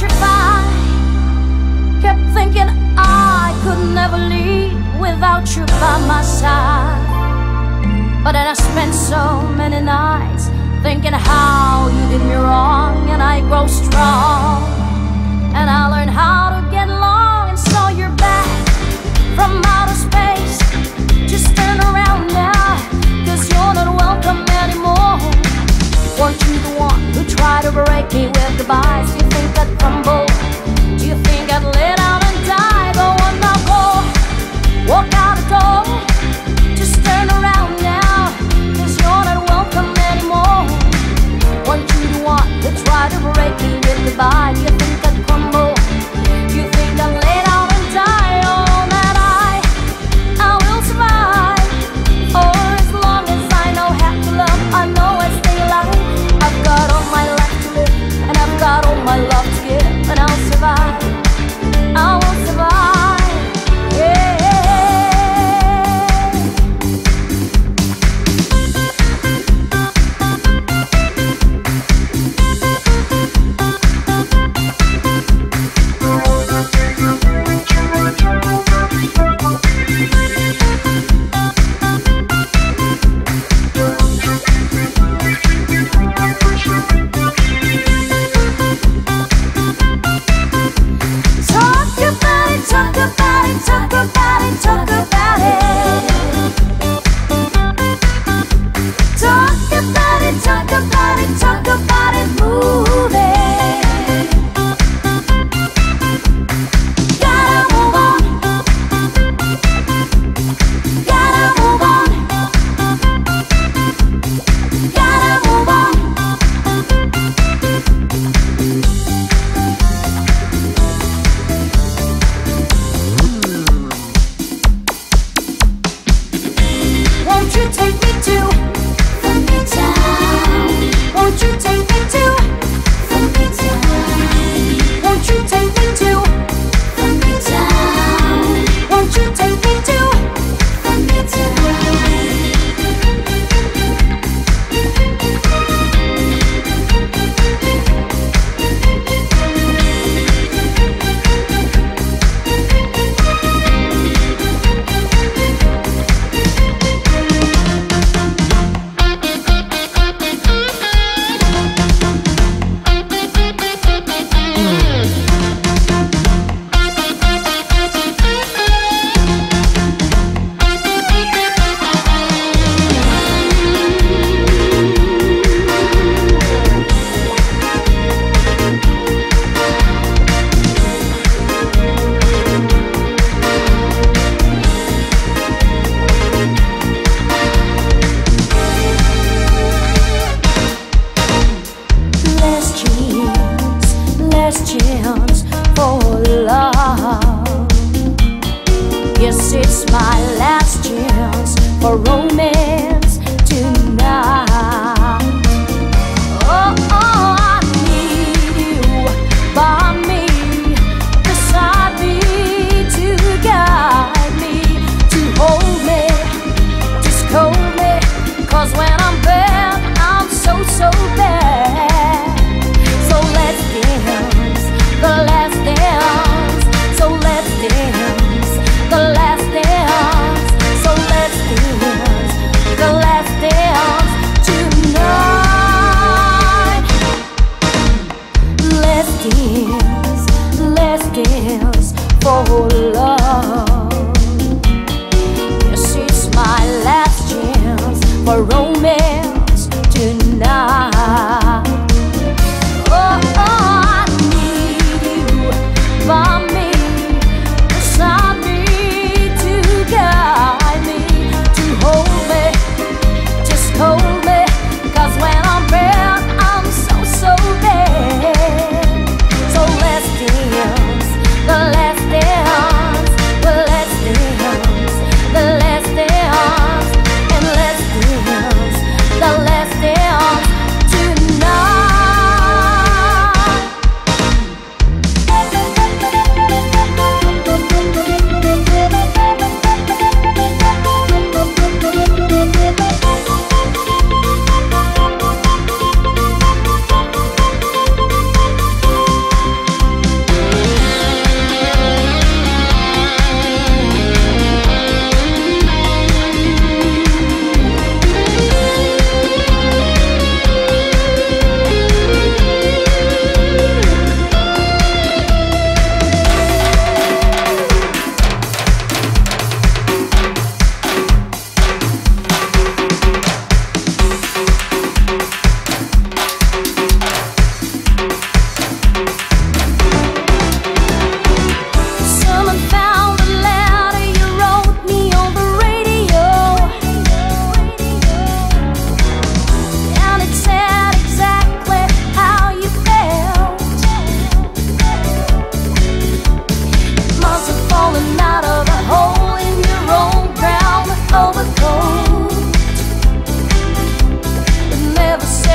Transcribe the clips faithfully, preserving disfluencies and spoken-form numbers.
petrified. Kept thinking I could never leave without you by my side. But then I spent so many nights thinking how you did me wrong, and I grow strong, and I learned how to get along. And so you're back from outer space. Just turn around now, cause you're not welcome anymore. Weren't you the one who tried to break me with goodbyes? Do you think I'd crumble? Do you think I'd lay down and die? Go on now, go, walk out the door. Just turn around now, cause you're not welcome anymore. Weren't you the one who tried to break me with goodbye? Do you think I'd crumble? Do you think I'd lay down and die? Oh, that I, I will survive. Or as long as I know how to love, I know I stay alive. I've got all my life to live, and I've got all my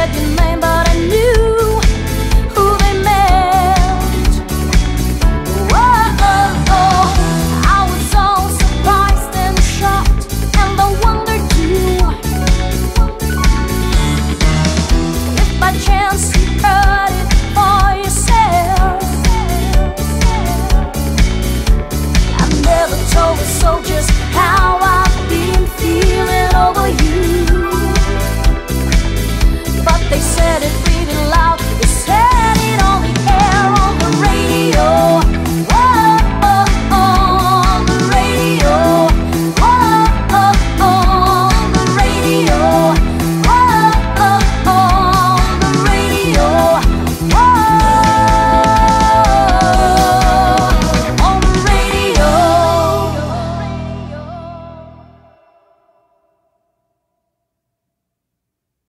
said you